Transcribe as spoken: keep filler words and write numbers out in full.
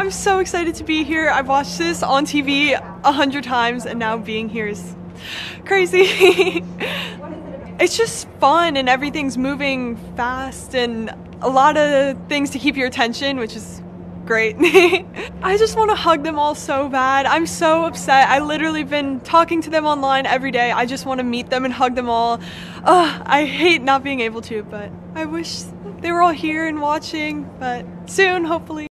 I'm so excited to be here. I've watched this on T V a hundred times and now being here is crazy. It's just fun and everything's moving fast and a lot of things to keep your attention, which is great. I just want to hug them all so bad. I'm so upset. I literally been talking to them online every day. I just want to meet them and hug them all. Ugh, I hate not being able to, but I wish they were all here and watching, but soon, hopefully.